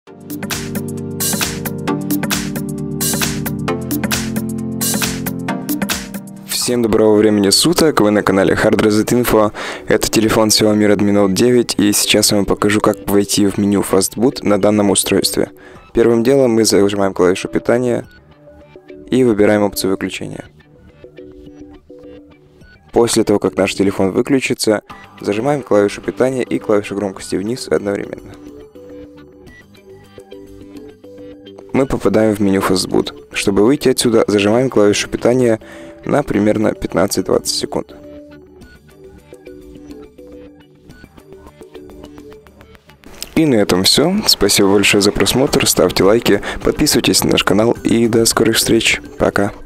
Всем доброго времени суток, вы на канале Hard Reset Info. Это телефон Xiaomi Redmi Note 9, и сейчас я вам покажу, как войти в меню Fastboot на данном устройстве. Первым делом мы зажимаем клавишу питания и выбираем опцию выключения. После того, как наш телефон выключится, зажимаем клавишу питания и клавишу громкости вниз одновременно. Мы попадаем в меню Fastboot. Чтобы выйти отсюда, зажимаем клавишу питания на примерно 15-20 секунд. И на этом все. Спасибо большое за просмотр, ставьте лайки, подписывайтесь на наш канал и до скорых встреч. Пока.